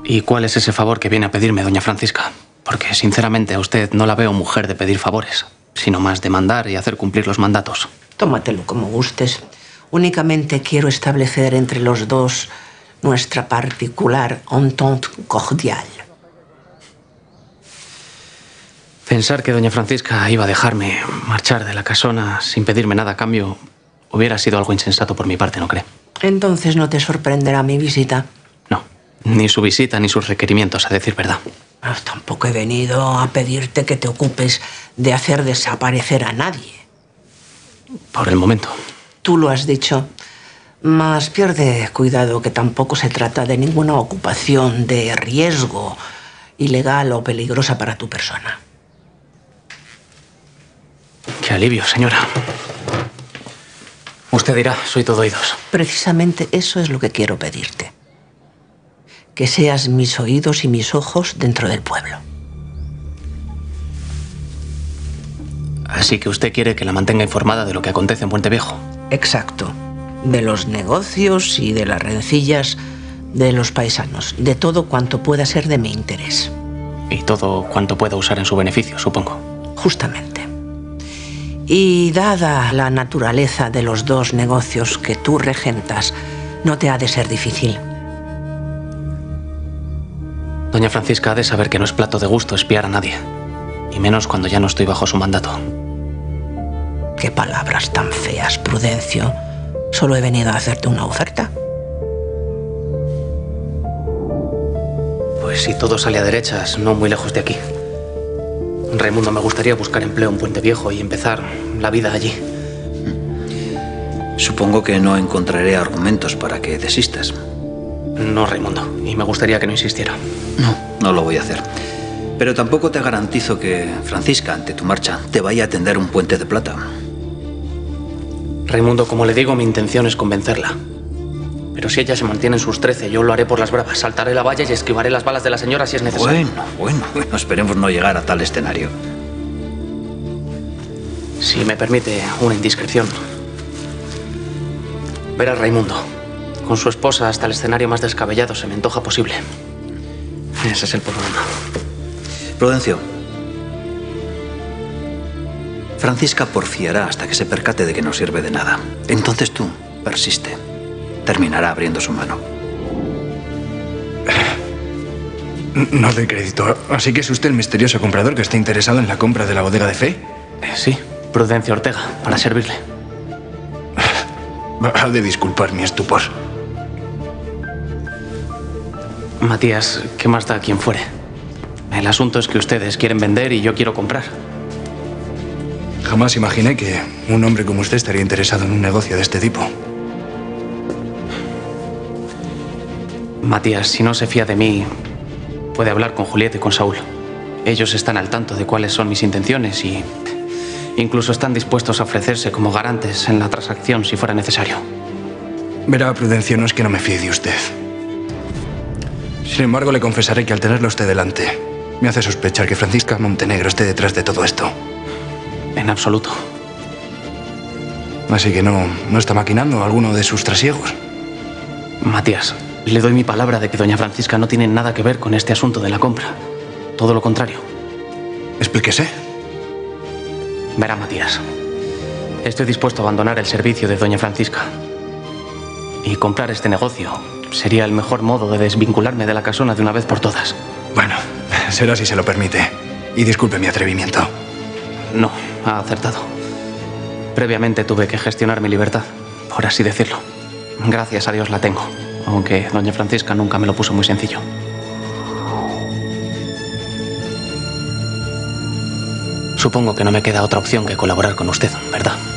¿Y cuál es ese favor que viene a pedirme, doña Francisca? Porque, sinceramente, a usted no la veo mujer de pedir favores, sino más de mandar y hacer cumplir los mandatos. Tómatelo como gustes. Únicamente quiero establecer entre los dos nuestra particular entente cordial. Pensar que doña Francisca iba a dejarme marchar de la casona sin pedirme nada a cambio hubiera sido algo insensato por mi parte, ¿no cree? Entonces no te sorprenderá mi visita. No, ni su visita ni sus requerimientos, a decir verdad. Tampoco he venido a pedirte que te ocupes de hacer desaparecer a nadie. Por el momento. Tú lo has dicho. Mas pierde cuidado que tampoco se trata de ninguna ocupación de riesgo ilegal o peligrosa para tu persona. Qué alivio, señora. Usted dirá, soy todo oídos. Precisamente eso es lo que quiero pedirte. Que seas mis oídos y mis ojos dentro del pueblo. Así que usted quiere que la mantenga informada de lo que acontece en Puente Viejo. Exacto. De los negocios y de las rencillas de los paisanos. De todo cuanto pueda ser de mi interés. Y todo cuanto pueda usar en su beneficio, supongo. Justamente. Y dada la naturaleza de los dos negocios que tú regentas, no te ha de ser difícil. Doña Francisca ha de saber que no es plato de gusto espiar a nadie. Y menos cuando ya no estoy bajo su mandato. Qué palabras tan feas, Prudencio. Solo he venido a hacerte una oferta. Pues si todo sale a derechas, no muy lejos de aquí. Raimundo, me gustaría buscar empleo en Puente Viejo y empezar la vida allí. Supongo que no encontraré argumentos para que desistas. No, Raimundo, y me gustaría que no insistiera. No lo voy a hacer. Pero tampoco te garantizo que Francisca, ante tu marcha, te vaya a tender un puente de plata. Raimundo, como le digo, mi intención es convencerla. Pero si ella se mantiene en sus 13, yo lo haré por las bravas. Saltaré la valla y esquivaré las balas de la señora si es necesario. Bueno, esperemos no llegar a tal escenario. Si me permite una indiscreción. Ver a Raimundo con su esposa hasta el escenario más descabellado se me antoja posible. Ese es el problema. Prudencio. Francisca porfiará hasta que se percate de que no sirve de nada. Entonces tú persiste. Terminará abriendo su mano. No doy crédito. ¿Así que es usted el misterioso comprador que está interesado en la compra de la bodega de Fe? Sí, Prudencio Ortega, para servirle. Ha de disculpar mi estupor. Matías, ¿qué más da quien fuere? El asunto es que ustedes quieren vender y yo quiero comprar. Jamás imaginé que un hombre como usted estaría interesado en un negocio de este tipo. Matías, si no se fía de mí, puede hablar con Julieta y con Saúl. Ellos están al tanto de cuáles son mis intenciones y incluso están dispuestos a ofrecerse como garantes en la transacción si fuera necesario. Verá, Prudencio, no es que no me fíe de usted. Sin embargo, le confesaré que al tenerlo usted delante, me hace sospechar que Francisca Montenegro esté detrás de todo esto. En absoluto. Así que no está maquinando alguno de sus trasiegos. Matías, le doy mi palabra de que doña Francisca no tiene nada que ver con este asunto de la compra. Todo lo contrario. Explíquese. Verá, Matías, estoy dispuesto a abandonar el servicio de doña Francisca. Y comprar este negocio sería el mejor modo de desvincularme de la casona de una vez por todas. Bueno, será si se lo permite. Y disculpe mi atrevimiento. No, ha acertado. Previamente tuve que gestionar mi libertad, por así decirlo. Gracias a Dios la tengo, aunque doña Francisca nunca me lo puso muy sencillo. Supongo que no me queda otra opción que colaborar con usted, ¿verdad?